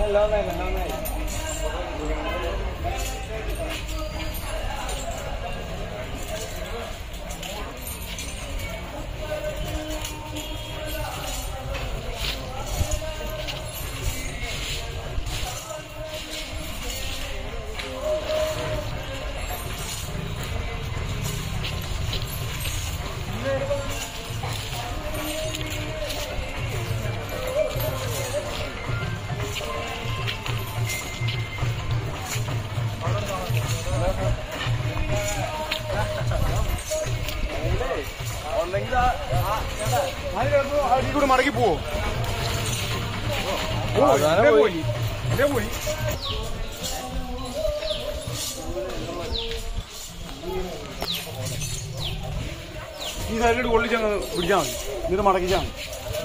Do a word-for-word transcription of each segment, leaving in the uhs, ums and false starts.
കൂടെ മടക്കി പോവോ? പോയി അതേ പോയി. ഈ സൈഡിലോട്ട് കൊള്ളിച്ചങ്ങ് പിടിച്ചാൽ മതി, എന്നിട്ട് മടക്കിച്ചാൽ മതി.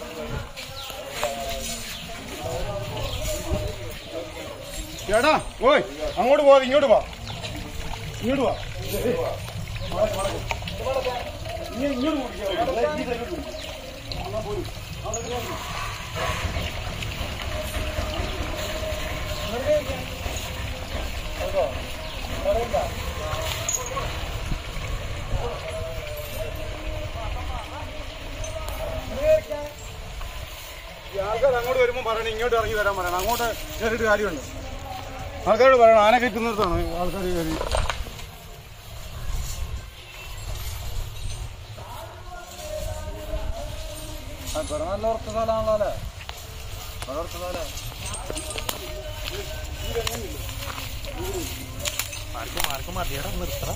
ചേട്ടാ ഓയ് അങ്ങോട്ട് പോവാതെ ഇങ്ങോട്ട് പോവാ, ഇങ്ങോട്ട് പോവാ, ഇങ്ങോട്ട് പിടിക്കാം. ആൾക്കാർ അങ്ങോട്ട് വരുമ്പോൾ പറയണം, ഇങ്ങോട്ട് ഇറങ്ങി വരാൻ പറയണം. അങ്ങോട്ട് കയറിയിട്ട് കാര്യമുണ്ട്. ആൾക്കാരോട് പറയണം, ആന കയറ്റുന്നിടത്താണ് ആൾക്കാർ കയറി. ഇവിടെ നല്ല ഉറച്ച സ്ഥലമാണല്ലോ അല്ലേ? ഉറച്ച സ്ഥലം മാർക്കും മതിയടാ നിർത്തണം.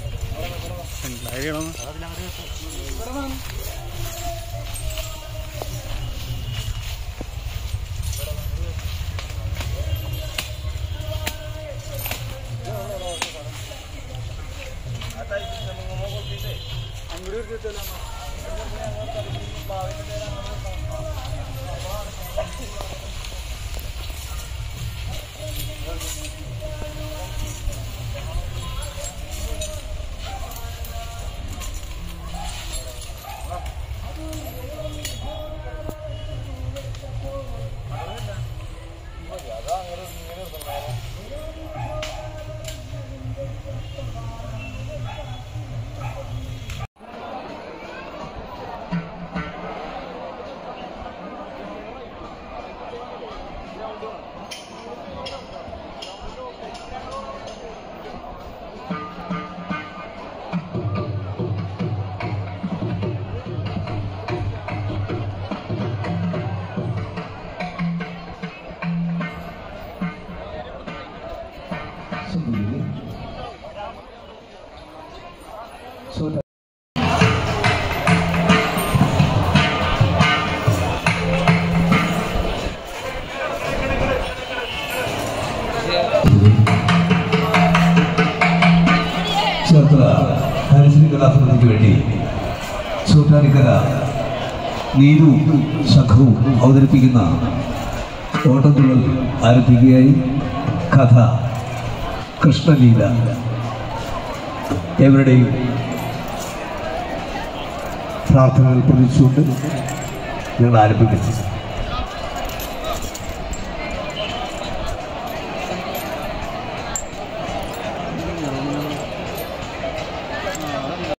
ഹരിശ്രീ കലാസമിതിക്ക് വേണ്ടി സൂട്ടാനിക്കര നീതു സംഘവും അവതരിപ്പിക്കുന്ന ഓട്ടത്തുള്ളൽ ആരംഭിക്കുകയായി. കഥ കൃഷ്ണലീല. എവരുടെയും പ്രാർത്ഥനകൾ പ്രതീക്ഷിച്ചുകൊണ്ട് ഞങ്ങൾ ആരംഭിക്കുന്നു.